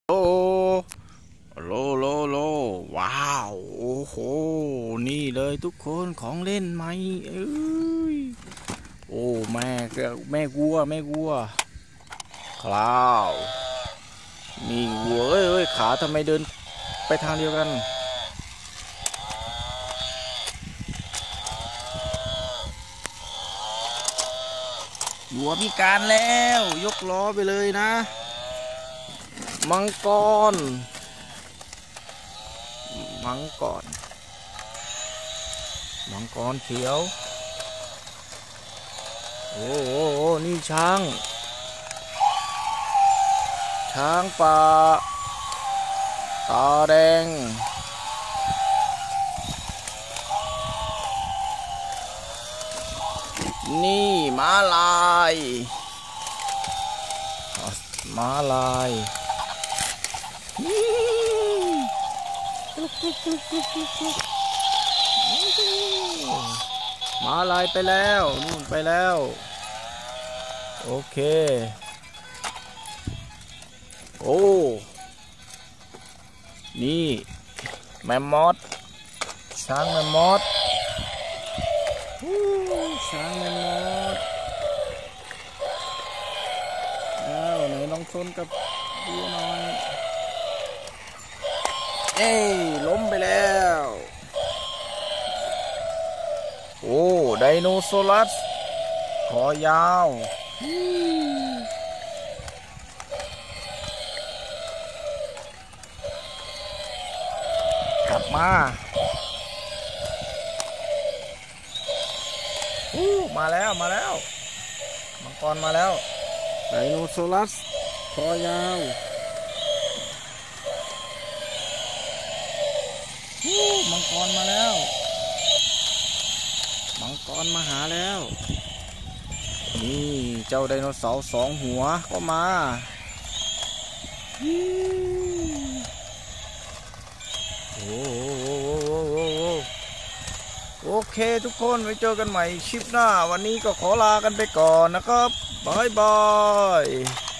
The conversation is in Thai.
โลโลว้าวโอ้โหนี่เลยทุกคนของเล่นใหม่เอ้ยโอ้แม่วัวคลาวนี่วัวเอ้ยขาทำไมเดินไปทางเดียวกันวัวพิการแล้วยกล้อไปเลยนะมังกรเขียวโอ้โหนี่ช้างป่าตาแดงนี่ม้าลายม้าลายไปแล้วนู่นไปแล้วโอเคโอ้นี่แมมมอสช้างแมมมอสแล้วไหนลองชนกับดูหน่อยเอ้ยล้มไปแล้วโอ้ไดโนเสาร์คอยาวกลับมามาแล้วมังกรมาแล้วไดโนเสาร์คอยาวมังกรมาแล้วมังกรมาหาแล้วนี่เจ้าไดโนเสาร์สองหัวก็มาโอ้โอเคทุกคนไว้เจอกันใหม่คลิปหน้าวันนี้ก็ขอลากันไปก่อนนะครับบ๊ายบาย